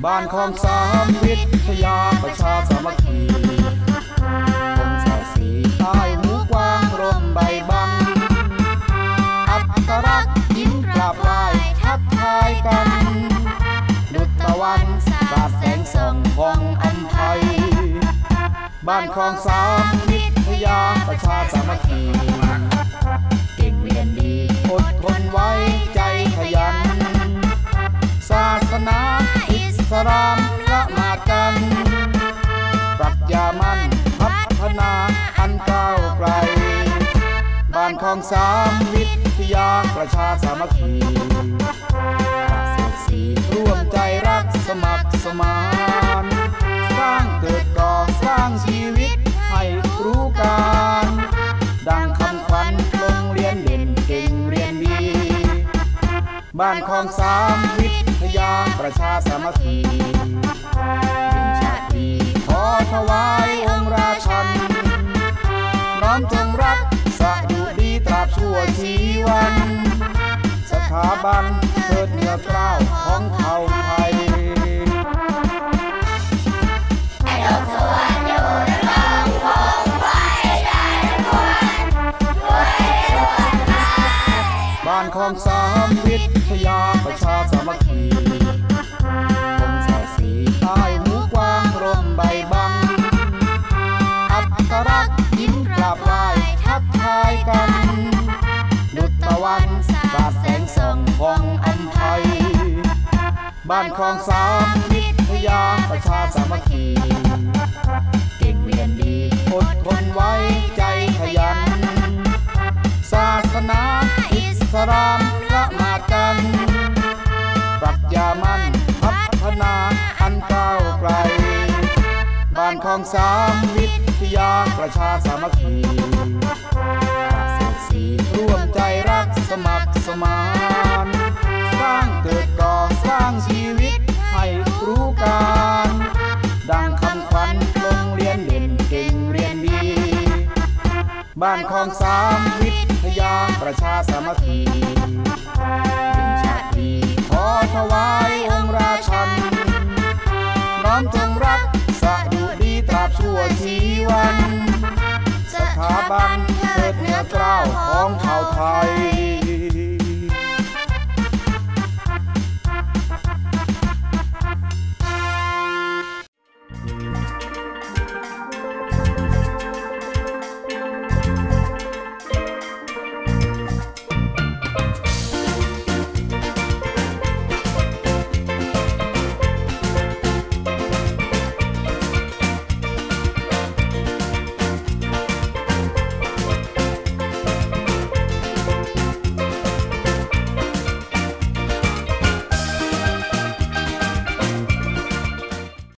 บ้านคลองสามวิทยาประชาสามัคคีคงแสสีใต้หูกว้างร่มใบบังอัตรักษ์ยิ้มกราบไหว้ทักทายกันดุจตะวันสาดแสงส่องผ่องอัมภัยบ้านคลองสามวิทยาประชาสามัคคีเก่งเรียนดีอดทนไว้ใจขยันศาสนาอิสลามละหมาดกันปรัชญามั่นพัฒนาอันก้าวไกลบ้านคลองสามวิทยาประชาสามัคคีร่วมใจรักสมัครสมานสร้างเกิดก่อสร้างชีวิตให้รู้การดังคำขวัญโรงเรียนเด่นเก่งเรียนดีบ้านคลองสามวิทยาประชาสามัคคีเป็นชาติดีขอถวายองค์ราชันน้อมจงรักสะดุดีตราบชั่วชีวันสถาบันเทิดเหนือเกล้าของเผ่าไทยบ้านคลองสามวิทยาประชาสามัคคีคงแสสีใต้หูกว้างร่มใบบังอัตรักษ์ยิ้มกราบไหว้ทักทายกันดุจตะวันสาดแสงส่องผ่องอัมภัยบ้านคลองสามวิทยาประชาสามัคคีเก่งเรียนดีอดทนไว้ใจขยันศาสนาอิสลามละหมาดกันปรัชญามั่นพัฒนาอันก้าวไกลบ้านคลองสามวิทยาประชาสามัคคีร่วมใจรักสมัครสมานสร้างเกิดก่อสร้างชีวิตให้รู้การดังคำขวัญโรงเรียนเด่นเก่งเรียนดีบ้านคลองสามวิทยาประชาสามัคคีเป็นชาติดีขอถวายองค์ราชันน้อมจงรักสะดุดีตราบชั่วชีวันสถาบันเทิดเหนือเกล้าของชาวไทย